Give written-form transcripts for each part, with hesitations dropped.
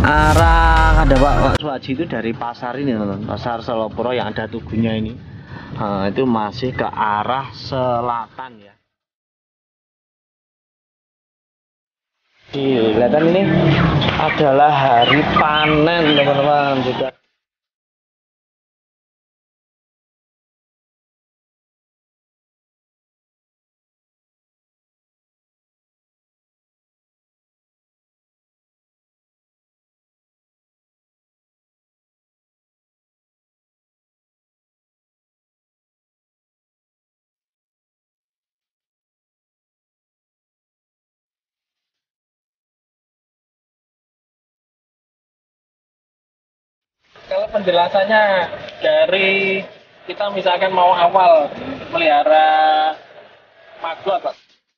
arah ada Pak Suwaji itu dari pasar ini teman-teman, pasar Selopuro yang ada tugunya ini. Itu masih ke arah selatan ya. Kelihatan ini adalah hari panen teman-teman juga. Kalau penjelasannya dari kita misalkan mau awal melihara maggot, Pak.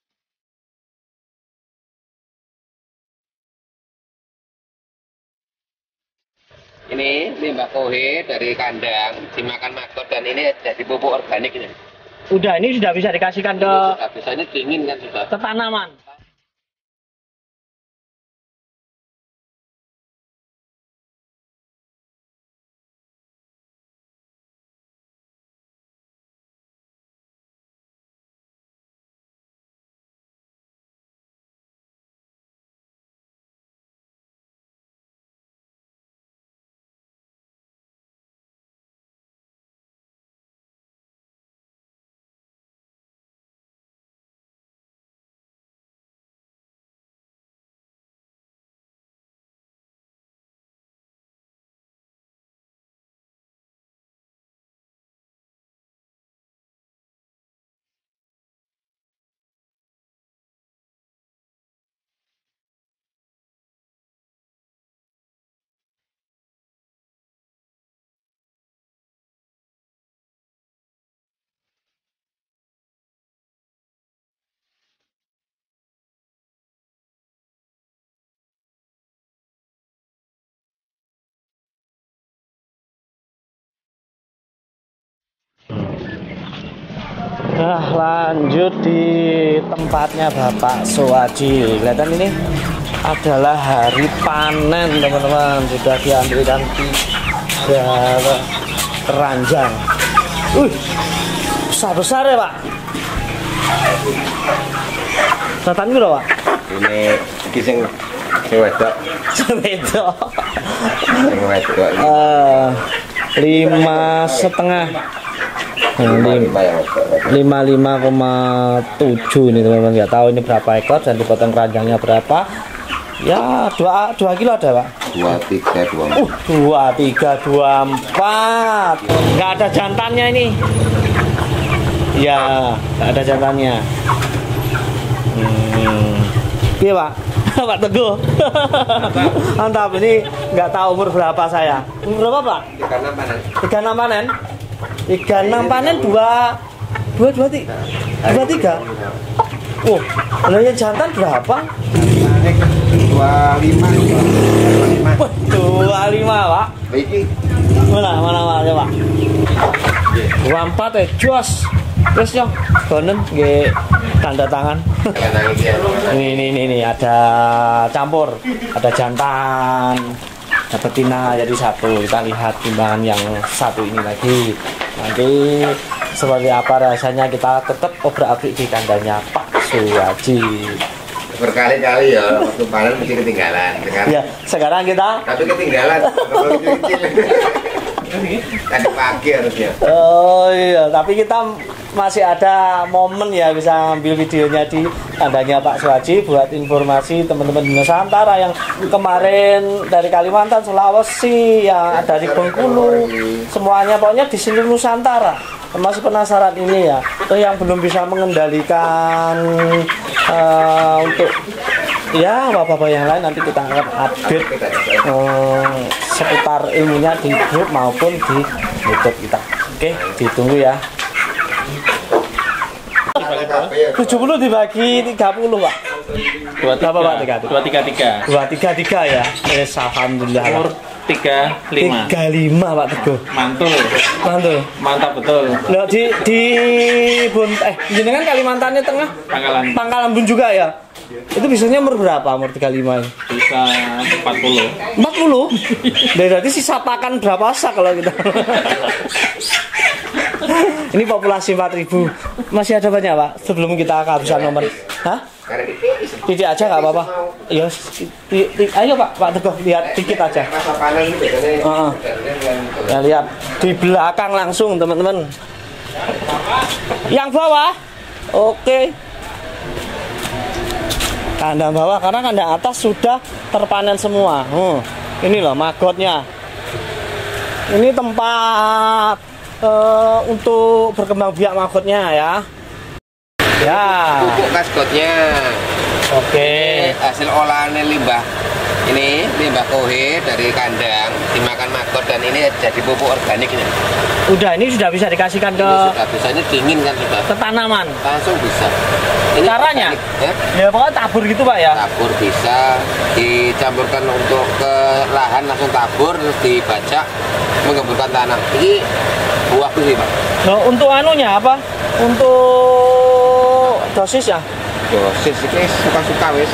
Ini limbah kohe dari kandang dimakan maggot dan ini jadi pupuk organik ini. Udah ini sudah bisa dikasihkan ke Bisa ini dingin kan sudah. ke tanaman. Nah, lanjut di tempatnya Bapak Suwaji. Kelihatan ini adalah hari panen teman-teman. Sudah diambilkan 3 keranjang. Besar-besar ya Pak. Datang dulu Pak. Ini kising wedok. Wedok. Sing wedok. 5,5. 55,7 ini teman-teman, nggak tahu ini berapa ekor dan dipotong keranjangnya berapa ya. 2 kilo ada Pak. 23, 23, 24. Nggak ada jantannya ini ya, nggak ada jantannya. Iya Pak. Pak Teguh. Mantap, ini nggak tahu umur berapa saya. Umur berapa Pak? 36 panen. 36 panen 23. Oh, yang jantan berapa? 25. 25 Pak. Mana coba. 24 jos. Terus yo, bonen nggih tanda tangan. Ini ada campur, ada jantan, ada betina jadi satu. Kita lihat timbangan yang satu ini lagi. Nanti seperti apa rasanya kita tetap obrak-abrik di kandangnya Pak Suwaji. Berkali-kali ya waktu panen mesti ketinggalan. Sekarang kita tapi ketinggalan. Tadi pagi harusnya. Oh iya, tapi kita masih ada momen ya bisa ambil videonya di kandangnya Pak Suwaji buat informasi teman-teman di Nusantara yang kemarin dari Kalimantan, Sulawesi, ya dari Bengkulu, semuanya pokoknya di seluruh Nusantara. Masih penasaran ini ya, itu yang belum bisa mengendalikan untuk ya bapak-bapak yang lain, nanti kita akan update seputar ilmunya di grup maupun di YouTube kita. Oke, ditunggu ya. 70 dibagi 30 Pak. 233 ya. Alhamdulillah. Umur 35 Pak Teguh. mantul, mantap betul. Loh, di jenengan Kalimantannya Tengah, Pangkalan Pangkalan Bun juga ya. Itu biasanya umur berapa? Umur 35 ini? Bisa 40. 40? Berarti sisa pakan berapa sak kalau kita? Ini populasi 4.000. Masih ada banyak, Pak? Sebelum kita kehabisan nomor. Hah? Titik aja nggak apa-apa. Ya, ayo Pak Teguh lihat dikit aja. Ya, lihat di belakang langsung teman-teman. Yang bawah, oke. Kandang bawah karena kandang atas sudah terpanen semua. Ini loh magotnya. Ini tempat untuk berkembang biak magotnya ya. Ya. Pupuk kaskotnya. Oke. Hasil olahan limbah. Ini limbah kohe dari kandang dimakan magot dan ini jadi pupuk organik ini. Udah, ini sudah bisa dikasihkan ke. Ini sudah bisa, ini dingin kan sudah. Ke tanaman. Langsung bisa. Ini Caranya? organik, Ya pokoknya tabur gitu Pak ya. Tabur bisa dicampurkan untuk ke lahan langsung tabur terus dibajak mengemburkan tanam. Ini buah sih Pak. Nah, untuk anunya apa? Untuk dosis ya? Dosis ini suka-suka wis.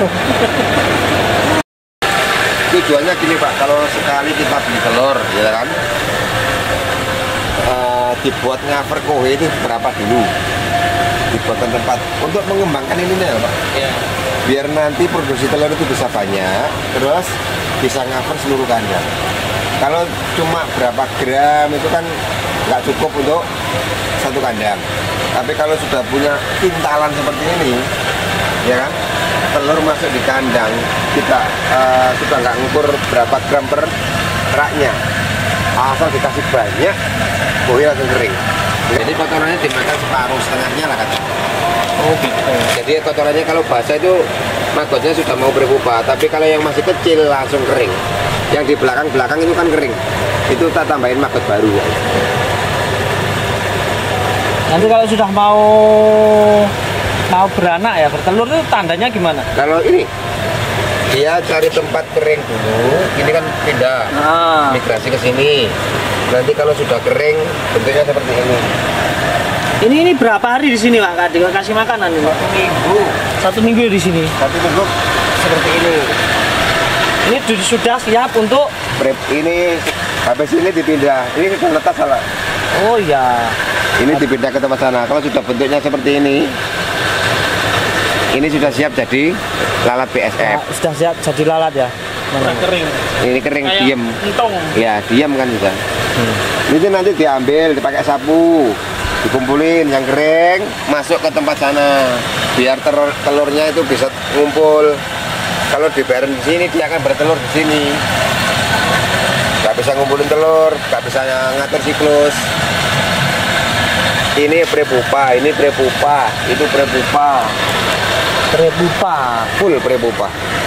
Tujuannya gini Pak, kalau sekali kita beli telur, ya kan, dibuat ngaver kohe itu berapa dulu? Dibuatkan tempat untuk mengembangkan ini ya Pak. Ya. Biar nanti produksi telur itu bisa banyak, terus bisa ngaver seluruh kandang. Kalau cuma berapa gram itu kan nggak cukup untuk satu kandang. Tapi kalau sudah punya kintalan seperti ini, ya kan, telur masuk di kandang, kita sudah nggak ngukur berapa gram per raknya. Asal dikasih banyak, kohe langsung kering. Jadi kotorannya dimakan separuh setengahnya lah katanya. Oh gitu. Jadi kotorannya kalau basah itu magotnya sudah mau berpupa, tapi kalau yang masih kecil langsung kering. Yang di belakang-belakang itu kan kering. Itu kita tambahin magot baru. Nanti kalau sudah mau beranak ya, bertelur itu tandanya gimana? Kalau ini dia cari tempat kering dulu, ini kan pindah migrasi ke sini. Nanti kalau sudah kering bentuknya seperti ini. Ini berapa hari di sini Pak? Kasih makanan ini? 1 minggu. 1 minggu di sini. 1 minggu seperti ini. Ini sudah siap untuk Ini habis ini dipindah. Ini sudah letak salah. Oh iya. Ini dipindah ke tempat sana. Kalau sudah bentuknya seperti ini sudah siap jadi lalat BSF. Sudah siap jadi lalat ya? Udah kering. Ini kering Kayak diem. entong. Ya diem kan bisa. Ini nanti diambil, dipakai sapu, dikumpulin yang kering, masuk ke tempat sana. Biar telurnya itu bisa ngumpul. Kalau dibiarin di sini dia akan bertelur di sini. Gak bisa ngumpulin telur, gak bisa ngatur siklus. Ini prepupa, ini prepupa, itu prepupa. Prepupa. Full prepupa.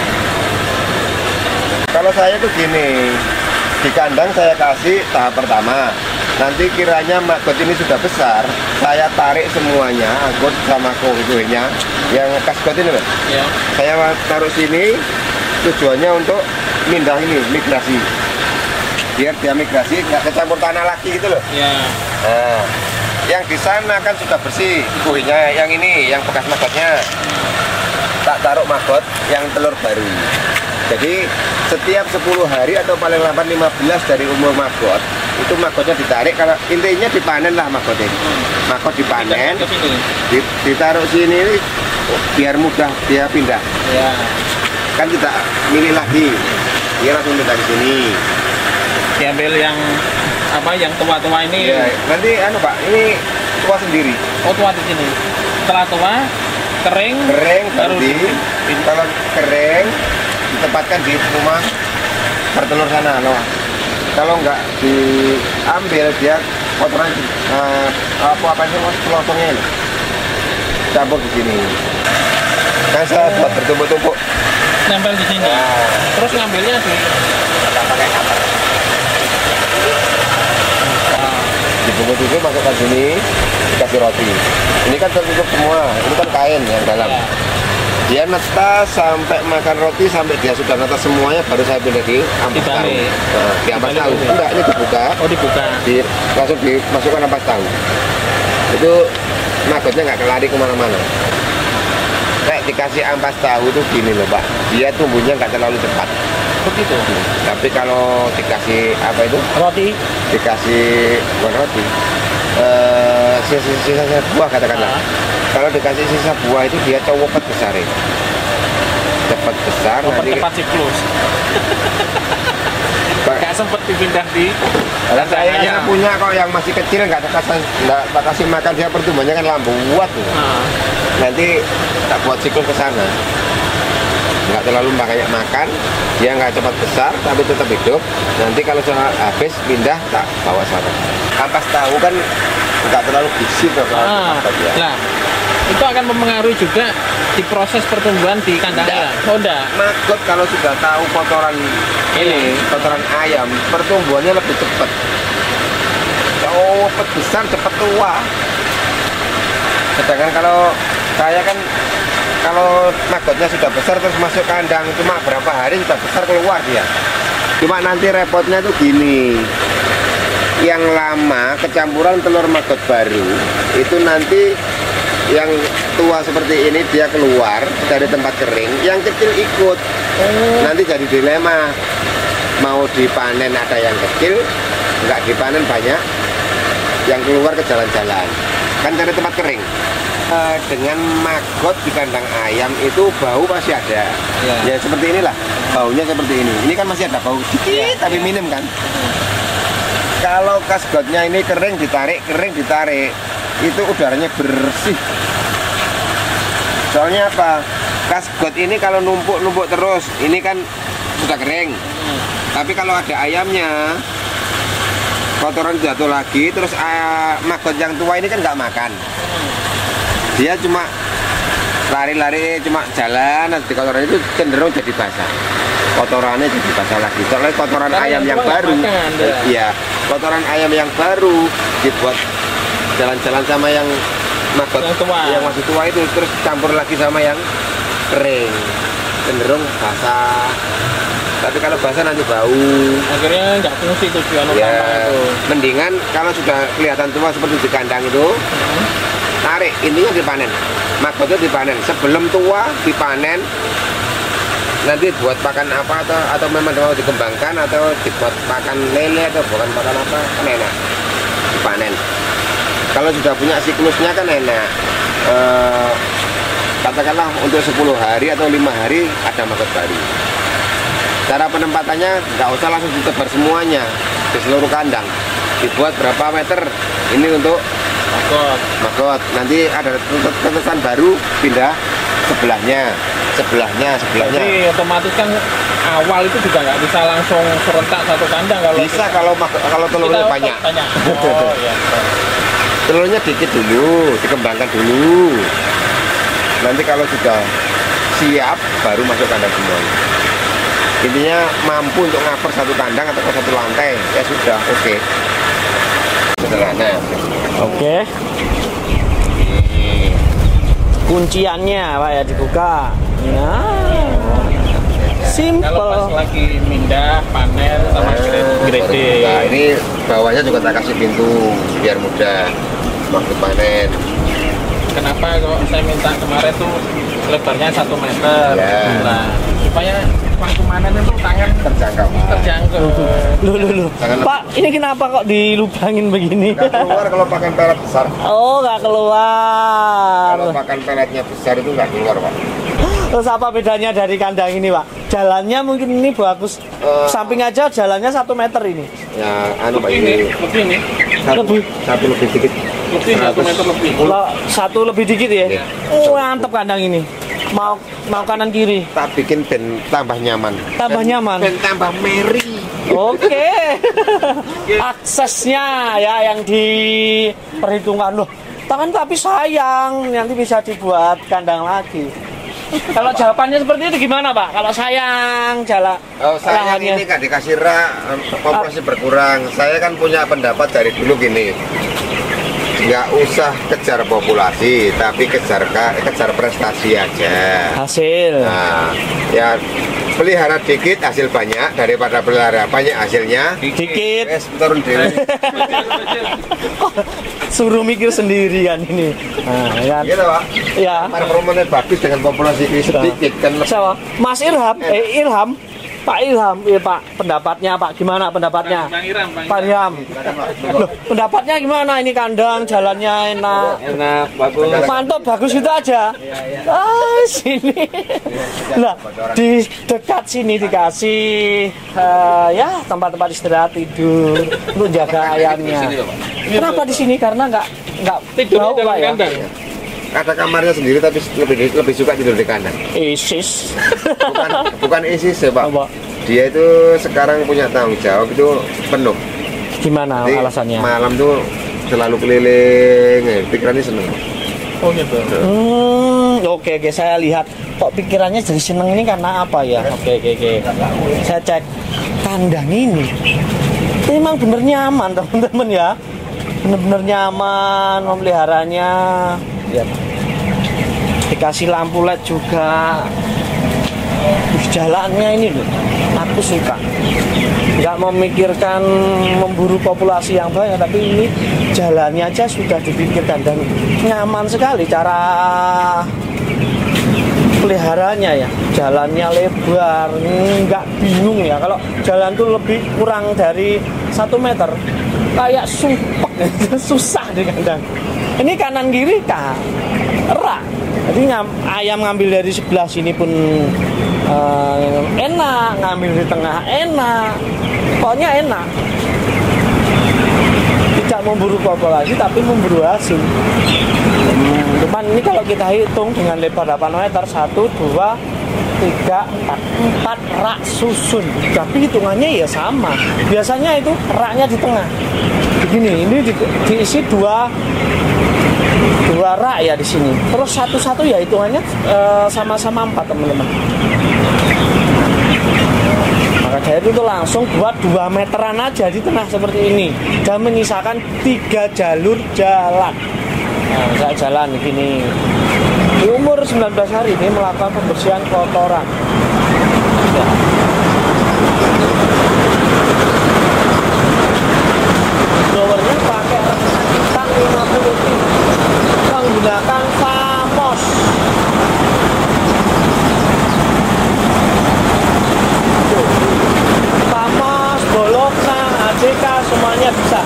Kalau saya tuh gini, di kandang saya kasih tahap pertama. Nanti kiranya maggot ini sudah besar, saya tarik semuanya, angkut sama kohenya yang kaskot ini loh. Ya. Saya taruh sini, tujuannya untuk pindah ini, migrasi. Biar dia migrasi, nggak kecampur tanah lagi gitu loh. Ya. Nah, yang di sana kan sudah bersih kohenya, yang ini, yang bekas maggotnya. Tak taruh maggot yang telur baru. Jadi setiap 10 hari atau paling lambat 15 dari umur maggot itu maggotnya ditarik, karena intinya dipanen lah maggot ini. Maggot dipanen, Ke sini. ditaruh sini biar mudah dia pindah. Ya. Kan kita milih lagi, dia langsung pindah ke sini. Diambil yang apa? Yang tua-tua ini. Ya, nanti anu Pak, ini tua sendiri. Oh, tua di sini. Setelah tua, kering. Kering baru baru kalau kering ditempatkan di rumah bertelur sana loh. Kalau nggak diambil dia kotoran apa sih pelosongnya ini campur di sini. Kan saya buat bertumpuk-tumpuk. nempel di sini. Nah, Terus ngambilnya di pakai kapal. Dibungkus-bungkus masukkan sini, dikasih roti. Ini kan tertutup semua, ini kan kain yang dalam. ya. Dia netas sampai makan roti, sampai dia sudah netas semuanya, baru saya pindah di ampas tahu. Dibalik. Nah, di ampas Dibalik tahu. itu. Enggak, ini dibuka, Oh, dibuka. langsung dimasukkan ampas tahu. Itu maggotnya nggak kelari kemana-mana. Kayak dikasih ampas tahu tuh gini loh Pak, dia tumbuhnya nggak terlalu cepat. Begitu. Tapi kalau dikasih apa itu? Roti. Dikasih bukan roti, sisa-sisa buah katakanlah. Kalau dikasih sisa buah itu dia cepet besar ya. Cepat besar. Mempercepat siklus. Gak sempet dipindah di. Saya punya kok yang masih kecil nggak kasih makan, dia pertumbuhannya kan lambat tuh. Nanti tak buat siklus ke sana. Nggak terlalu banyak makan, dia nggak cepat besar tapi tetap hidup. Nanti kalau sudah habis pindah tak bawa sana. Ampas tahu kan nggak terlalu gizi tuh kalau ya. Nah, itu akan mempengaruhi juga di proses pertumbuhan di kandangnya. Oh enggak. Maggot kalau sudah tahu kotoran ini, kotoran ayam, pertumbuhannya lebih cepat. Cepat besar, cepat tua. Sedangkan kalau saya kan kalau maggotnya sudah besar terus masuk kandang cuma berapa hari sudah besar keluar dia. Cuma nanti repotnya tuh gini, yang lama kecampuran telur maggot baru itu nanti yang tua seperti ini dia keluar dari tempat kering, yang kecil ikut. Nanti jadi dilema, mau dipanen ada yang kecil, nggak dipanen banyak, yang keluar ke jalan-jalan kan dari tempat kering. Dengan maggot di kandang ayam itu bau pasti ada ya seperti inilah, baunya seperti ini. Ini kan masih ada bau dikit tapi minim kan. Kalau kasgotnya ini kering ditarik itu udaranya bersih. Soalnya apa, kasgot ini kalau numpuk terus ini kan sudah kering, tapi kalau ada ayamnya kotoran jatuh lagi terus maggot yang tua ini kan nggak makan, dia cuma lari-lari, cuma jalan, nanti kotoran itu cenderung jadi basah, kotorannya jadi basah lagi. Soalnya kotoran ayam yang baru kotoran ayam yang baru dibuat jalan-jalan sama yang maggot yang masih tua itu, terus campur lagi sama yang kering, cenderung basah. Tapi kalau basah nanti bau, akhirnya nggak fungsi tujuan utama itu. Mendingan kalau sudah kelihatan tua seperti di kandang itu, tarik, intinya dipanen, maggotnya dipanen sebelum tua, dipanen nanti buat pakan apa atau memang mau dikembangkan atau dibuat pakan lele atau bukan pakan apa kan enak dipanen. Kalau sudah punya siklusnya kan enak, katakanlah untuk 10 hari atau 5 hari ada maggot baru. Cara penempatannya nggak usah langsung ditebar semuanya di seluruh kandang, dibuat berapa meter ini untuk maggot. Nanti ada tetesan baru pindah sebelahnya. Jadi otomatis kan awal itu juga nggak bisa langsung serentak satu kandang kalau bisa kalau telurnya banyak. Oh, iya. Telurnya dikit dulu, dikembangkan dulu. Nanti kalau sudah siap baru masuk kandang semuanya. Intinya mampu untuk ngaper satu kandang atau satu lantai ya sudah oke. Sederhana. Oke. Kunciannya Pak ya dibuka. Nah, simple. Kalau pas lagi mindah, panen sama grade. Nah, ini bawahnya juga tak kasih pintu biar mudah waktu panen. Kenapa kok saya minta kemarin tuh lebarnya 1 meter? Nah, supaya waktu panen itu tangan terjangkau. Loh. Pak, ini kenapa kok dilubangin begini? Nggak keluar kalau pakan pelet besar. Oh, nggak keluar. Kalau pakan peletnya besar itu nggak keluar, Pak. Terus apa bedanya dari kandang ini, Pak? Jalannya mungkin ini bagus. Samping aja jalannya 1 meter ini. Ya, Pak ini. Satu lebih dikit. Lebih 1 meter lebih. Satu lebih dikit ya? Oh, mantep kandang ini. Mau kanan kiri. Tak bikin ben tambah nyaman. Tambah nyaman. Ben tambah meri. Oke. Aksesnya ya yang diperhitungkan loh. Tapi sayang nanti bisa dibuat kandang lagi. Kalau jawabannya seperti itu gimana Pak? Kalau sayang sayang ini kan dikasih populasi berkurang. Saya kan punya pendapat dari dulu gini. Nggak usah kejar populasi, tapi kejar prestasi aja. Hasil. Nah, ya pelihara dikit hasil banyak daripada pelihara banyak hasilnya dikit. turun dewe. Suruh mikir sendiri kan ini. Nah, kan. Gitu Pak. Ya. Performanya bagus dengan populasi sedikit kan. Siapa? Mas Irham, Ilham, Pak Ilham, iya Pak, pendapatnya Pak, gimana pendapatnya? Bang Iram, Pak Ilham. Loh, pendapatnya gimana? Ini kandang, jalannya enak. Enak, bagus. Mantap, bagus itu aja. Ah, sini. Nah, di dekat sini dikasih ya tempat-tempat istirahat tidur untuk jaga ayamnya. Kenapa di sini? Karena nggak Tidur bau Pak ya. Ada kamarnya sendiri tapi lebih suka tidur di kandang. ISIS. Bukan ISIS ya Pak. Apa? Dia itu sekarang punya tanggung jawab itu penuh. Gimana Jadi, alasannya? malam tuh selalu keliling, pikirannya seneng. Oh gitu. Oke, saya lihat kok pikirannya jadi seneng ini karena apa ya? Oke. Saya cek kandang ini. Memang bener nyaman teman-teman ya. Bener-bener nyaman memeliharanya. Lihat. Dikasih lampu LED juga. Jalannya ini loh, aku suka. Nggak memikirkan memburu populasi yang banyak, tapi ini jalannya aja sudah dipikirkan dan nyaman sekali cara peliharanya ya. Jalannya lebar, nggak bingung ya. Kalau jalan tuh lebih kurang dari 1 meter, kayak sumpek, susah di kandang. Ini kanan kiri rak. Jadi ayam ngambil dari sebelah sini pun enak, ngambil di tengah enak, pokoknya enak. Tidak memburu populasi tapi memburu hasil. Cuman ini kalau kita hitung dengan lebar 8 meter, 1, 2, 3, 4 rak susun. Tapi hitungannya ya sama. Biasanya itu raknya di tengah. Begini, ini diisi dua rak ya di sini. Terus satu-satu ya hitungannya sama-sama 4 teman-teman. Maka dari itu tuh langsung buat 2 meteran aja di tengah seperti ini dan menyisakan 3 jalur jalan. Nah, saya jalan begini. Di umur 19 hari ini melakukan pembersihan kotoran. Ya. Blowernya pakai rekitan 50 feet. Menggunakan Famos. Famos, Bologna, AJK semuanya bisa.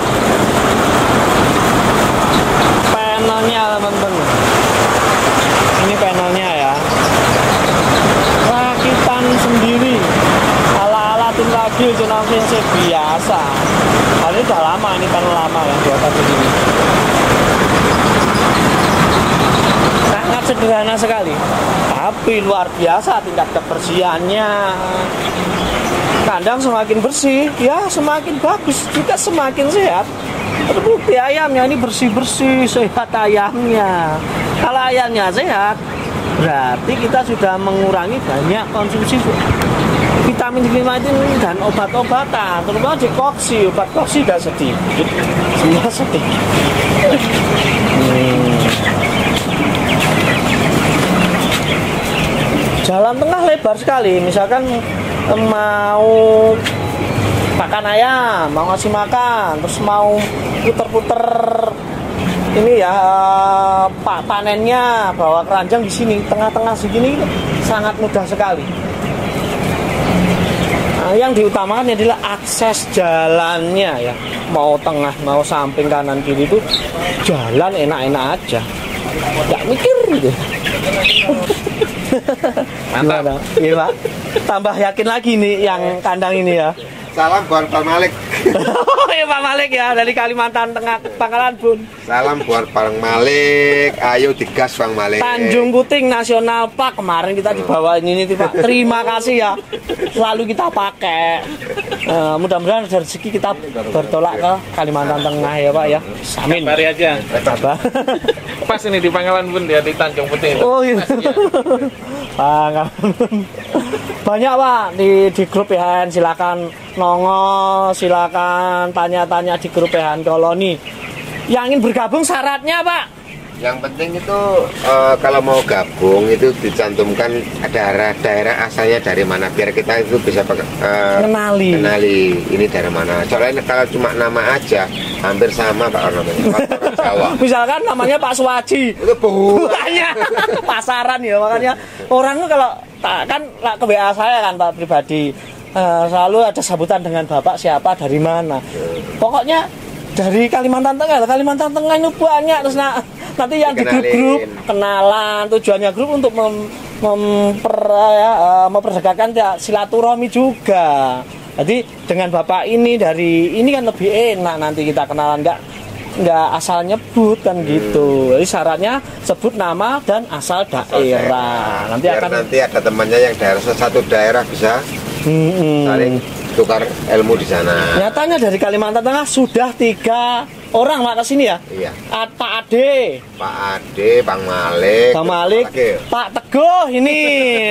Panelnya teman-teman. Ini panelnya ya. Rakitan sendiri. Ala-ala tim lagi channel Vincent biasa. Hal ini udah lama, ini panel lama yang buatan begini. Sangat sederhana sekali, tapi luar biasa tingkat kebersihannya. Kandang semakin bersih, ya semakin bagus, juga semakin sehat. Terbukti ayamnya ini bersih-bersih, sehat ayamnya. Kalau ayamnya sehat, berarti kita sudah mengurangi banyak konsumsi vitamin dan obat-obatan, terutama di koksi, obat koksi sudah sedikit, semua sedikit. Jalan tengah lebar sekali, misalkan mau makan ayam, mau ngasih makan, terus mau puter-puter ini ya panennya, bawa keranjang di sini, tengah-tengah segini sangat mudah sekali. Nah, yang diutamakan adalah akses jalannya ya, mau tengah, mau samping, kanan, kiri itu jalan enak-enak aja, nggak mikir gitu. Mantap. Iya Pak. Tambah yakin lagi nih yang kandang ini ya. Salam buat Pak Malik. Ya Pak Malik ya, dari Kalimantan Tengah, Pangkalan Bun. Salam buat Bang Malik. Ayo digas Bang Malik. Tanjung Puting National Park kemarin kita dibawain ini Pak. Terima kasih ya. Selalu kita pakai. Mudah-mudahan dari rezeki kita bertolak ke Kalimantan Tengah ya Pak ya. Amin. Mari aja. Sabar. Pas ini di Pangkalan Bun dia di Tanjung Puting. Oh iya. Pangkalan Bun. Banyak Pak di grup PHN, silakan nongol, silakan tanya-tanya di grup PHN Koloni. Yang ingin bergabung syaratnya Pak, Yang penting itu kalau mau gabung itu dicantumkan daerah asalnya dari mana biar kita itu bisa kenali ini dari mana. Soalnya kalau cuma nama aja hampir sama Pak namanya. Pak Jawa. Misalkan namanya Pak Suwaji. Itu bukannya pasaran ya, makanya orang kalau kan ke WA saya kan Pak pribadi selalu ada sambutan dengan Bapak siapa dari mana. Pokoknya dari Kalimantan Tengah ini banyak terus nanti yang di grup kenalan, tujuannya grup untuk memperdekatkan silaturahmi juga. Jadi dengan Bapak ini dari ini kan lebih enak nanti kita kenalan, nggak asal nyebut kan gitu. Jadi syaratnya sebut nama dan asal daerah. Nanti ada temannya yang satu daerah bisa saling tukar ilmu di sana. Nyatanya dari Kalimantan Tengah sudah 3 orang Pak kesini ya. Iya. Pak Ade, Bang Malik, Pak Teguh ini.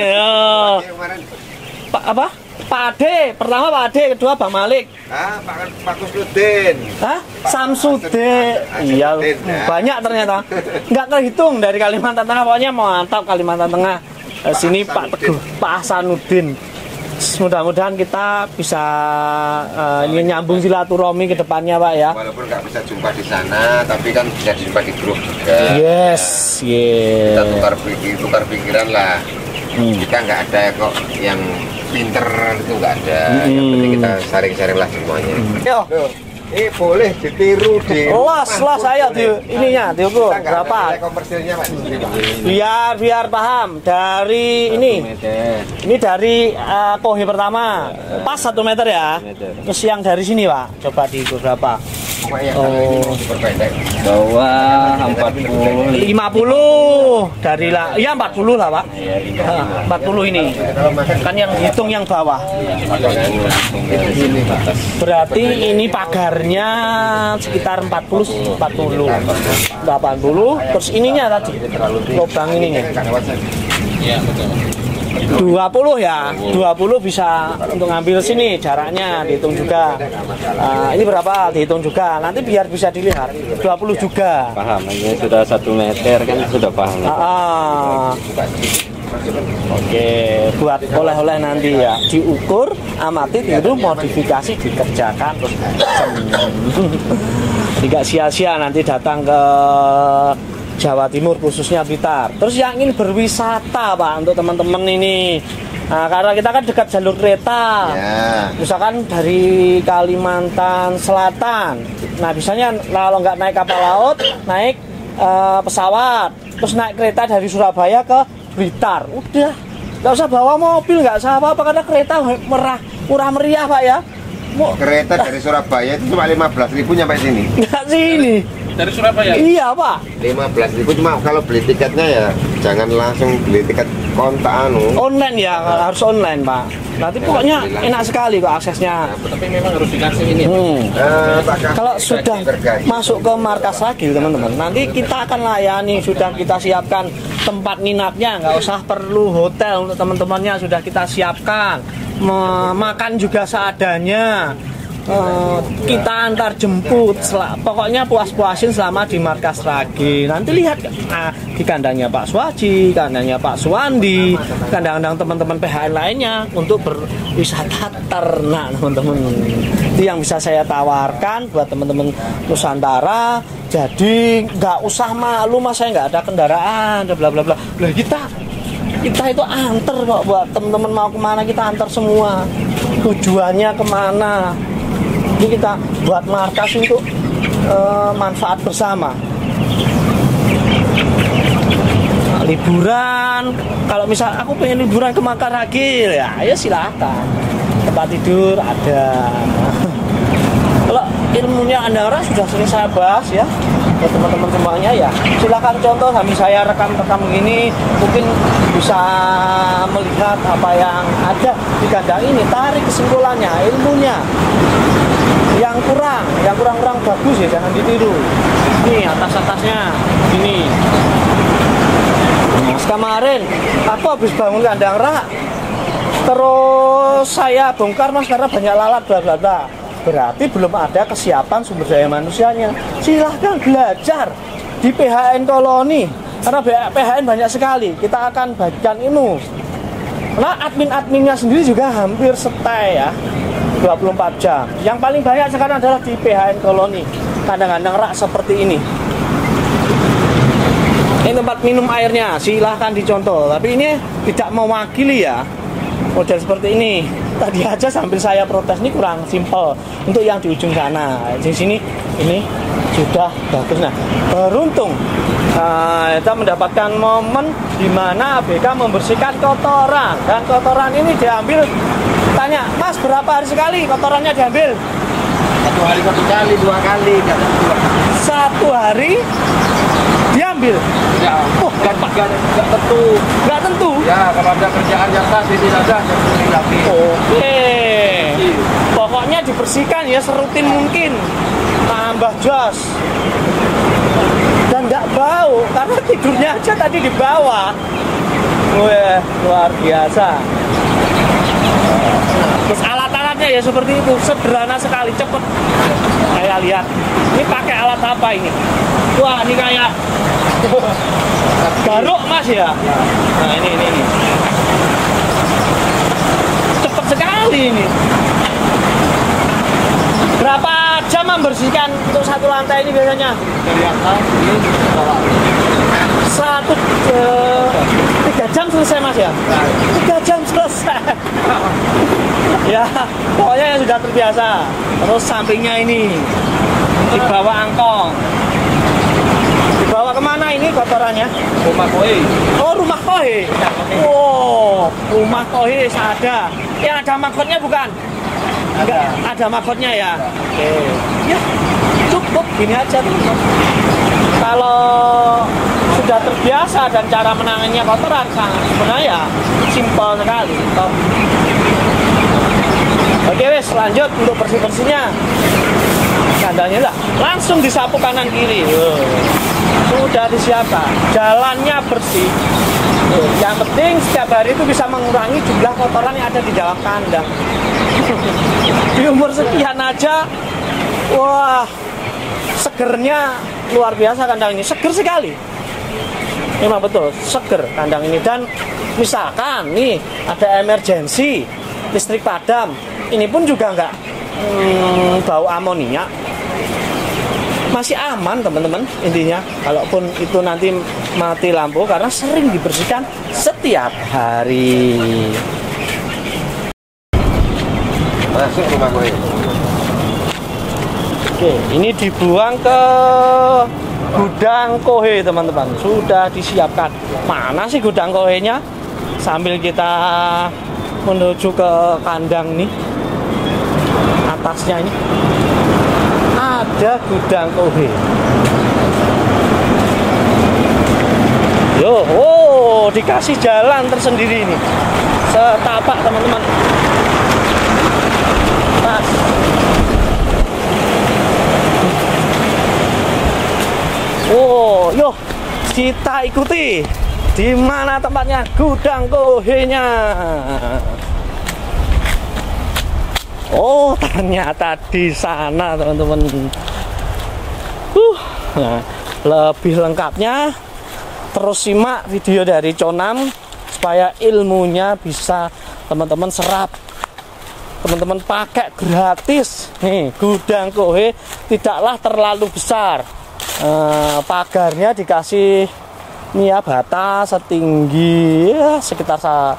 Pak apa? Pak Ade, pertama Pak Ade, kedua Bang Malik. Pak Kusnudin. Samsudin. Iya, banyak ternyata. Nggak kehitung dari Kalimantan Tengah, pokoknya mantap Kalimantan Tengah. Sini Pak Teguh, Pak Hasanuddin. Mudah-mudahan kita bisa nyambung silaturahmi ke depannya Pak ya. Walaupun nggak bisa jumpa di sana, tapi kan bisa jumpa di grup juga. Yes. Kita tukar pikiran lah. Kita nggak ada kok yang pinter itu nggak ada. Yang penting kita sharing-sharing lah semuanya. Yo. Boleh ditiru di los saya ininya diukur berapa komersilnya Pak. biar paham dari ini dari kohi pertama pas 1 meter ya. Terus yang dari sini Pak coba diukur berapa? Bawah 40 50 dari lah ya 40 lah Pak. 40 ini kan yang hitung yang bawah. Berarti ini pagarnya sekitar 80 terus ininya tadi lubang ininya. Iya betul. 20 ya, 20 bisa untuk ngambil sini jaraknya dihitung juga. Ini berapa dihitung juga, nanti biar bisa dilihat 20 juga. Paham, ini sudah 1 meter kan sudah paham. Oke, buat oleh-oleh nanti ya diukur, amati, tiru, modifikasi dikerjakan terus tidak sia-sia nanti datang ke Jawa Timur khususnya Blitar. Terus yang ingin berwisata Pak untuk teman-teman ini, karena kita kan dekat jalur kereta, misalkan dari Kalimantan Selatan. Nah biasanya kalau nggak naik kapal laut, naik pesawat, terus naik kereta dari Surabaya ke Blitar. Udah, nggak usah bawa mobil, nggak usah apa-apa karena kereta murah meriah Pak ya. Kereta dari Surabaya itu cuma 15.000 nyampe sini. Nggak sini. Dari Surabaya? Iya Pak. 15.000 cuma kalau beli tiketnya ya jangan langsung beli tiket kontak online ya, harus online Pak. Nanti pokoknya enak sekali kok aksesnya. Tapi memang harus dikasih ini. Kalau sudah masuk ke markas lagi teman-teman, nanti kita akan layani, sudah kita siapkan tempat nginapnya, nggak usah perlu hotel untuk teman-temannya sudah kita siapkan. Makan juga seadanya. Kita antar jemput, pokoknya puas-puasin selama di markas Ragi. Nanti lihat di kandangnya Pak Suwaji, kandangnya Pak Suwandi, kandang-kandang teman-teman PHN lainnya untuk berwisata ternak teman-teman. Itu yang bisa saya tawarkan buat teman-teman Nusantara. Jadi nggak usah malu Mas, saya nggak ada kendaraan, bla bla bla. Lah kita itu antar kok, buat teman-teman mau kemana kita antar semua. Tujuannya kemana? Ini kita buat markas untuk manfaat bersama. Liburan, kalau misal aku pengen liburan ke Makaragil ya, ayo silahkan. Tempat tidur ada. Kalau ilmunya Anda sudah sering saya bahas ya, buat teman-teman semuanya ya, silahkan contoh sambil saya rekam-rekam begini, mungkin bisa melihat apa yang ada di kandang ini, tarik kesimpulannya, ilmunya. Yang kurang bagus ya jangan ditiru. Nih atas-atasnya ini. Mas kemarin aku habis bangun kandang rak, terus saya bongkar Mas karena banyak lalat bla bla bla. Berarti belum ada kesiapan sumber daya manusianya. Silahkan belajar di PHN Koloni. Karena PHN banyak sekali, kita akan bagikan ini. Nah, admin-adminnya sendiri juga hampir stay ya, 24 jam. Yang paling banyak sekarang adalah di PHN Koloni. Kandang-kandang rak seperti ini. Ini tempat minum airnya, silahkan dicontoh. Tapi ini tidak mewakili ya model seperti ini. Tadi aja sambil saya protes, ini kurang simpel untuk yang di ujung sana. Di sini ini sudah bagus. Nah, beruntung kita mendapatkan momen di mana ABK membersihkan kotoran, dan kotoran ini diambil. Tanya, Mas, berapa hari sekali kotorannya diambil? 1 hari 1 kali, 2 kali, 1 hari diambil. Ya, nggak tentu. Nggak tentu. Ya, kalau ada kerjaan nyata sini saja lagi. Oke. Pokoknya dibersihkan ya serutin mungkin. Tambah jos. Dan nggak bau karena tidurnya aja tadi di bawah. Wah, luar biasa. Terus alat-alatnya ya seperti itu, sederhana sekali, cepet. Saya lihat, ini pakai alat apa ini? Wah, ini kayak garuk Mas ya. Nah ini. Cepet sekali ini. Berapa jam membersihkan untuk 1 lantai ini biasanya? Dari atas ini bawah. 3 jam selesai Mas ya? 3 jam selesai. Ya, pokoknya yang sudah terbiasa. Terus sampingnya ini dibawa angkong. Dibawa kemana ini kotorannya? Rumah koi. Oh, rumah koi. Oh, rumah koi ada. Yang ada magotnya bukan? Enggak, ada magotnya ya. Oke. Ya, cukup gini aja teman-teman. Kalau sudah terbiasa dan cara menangannya kotoran sangat sebenarnya ya simpel sekali. Top. Oke wes, lanjut untuk bersih-bersihnya. Kandangnya lah langsung disapu kanan kiri. Sudah disiapkan, jalannya bersih. Yang penting setiap hari itu bisa mengurangi jumlah kotoran yang ada di dalam kandang. Di umur sekian aja, wah, segernya luar biasa kandang ini, seger sekali. Memang betul, seger kandang ini. Dan misalkan nih ada emergensi, listrik padam, ini pun juga nggak bau amonia, masih aman teman-teman. Intinya kalaupun itu nanti mati lampu karena sering dibersihkan setiap hari. Masuk rumah gue. Oke, ini dibuang ke gudang kohe teman-teman. Sudah disiapkan. Mana sih gudang kohenya? Sambil kita menuju ke kandang nih, atasnya ini ada gudang kohe. Yo, oh, dikasih jalan tersendiri ini, setapak teman-teman. Pas. Oh, yo, kita ikuti di mana tempatnya gudang kohenya. Oh, ternyata di sana teman-teman. Nah, lebih lengkapnya terus simak video dari Conam supaya ilmunya bisa teman-teman serap. Teman-teman pakai gratis. Nih, gudang kohe tidaklah terlalu besar. Pagarnya dikasih ini ya, bata setinggi ya, sekitar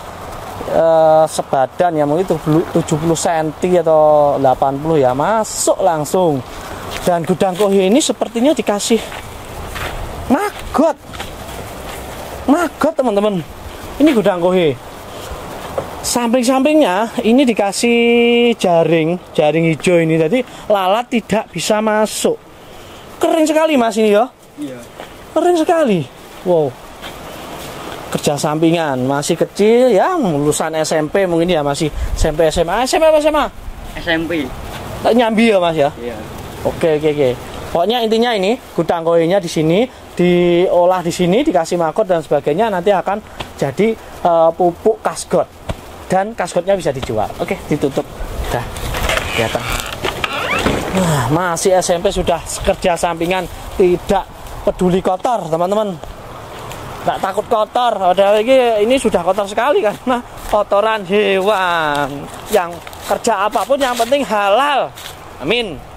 sebadan ya, mungkin 70 cm atau 80 ya, masuk langsung. Dan gudang kohe ini sepertinya dikasih magot teman-teman. Ini gudang kohe. Samping-sampingnya ini dikasih jaring hijau ini, jadi lalat tidak bisa masuk. Keren sekali Mas ini ya. Iya. Keren sekali. Wow. Kerja sampingan, masih kecil ya, lulusan SMP mungkin ya, masih SMP SMA. SMP apa SMA? SMP. Nyambi ya Mas ya? Iya. Oke. Pokoknya intinya ini gudang kohenya di sini, diolah di sini, dikasih magot dan sebagainya, nanti akan jadi pupuk kasgot. Dan kasgotnya bisa dijual. Oke, ditutup. Dah. Kelihatan. Nah, masih SMP sudah kerja sampingan, tidak peduli kotor, teman-teman. Nggak takut kotor. Padahal ini sudah kotor sekali karena kotoran hewan. Yang kerja apapun yang penting halal. Amin.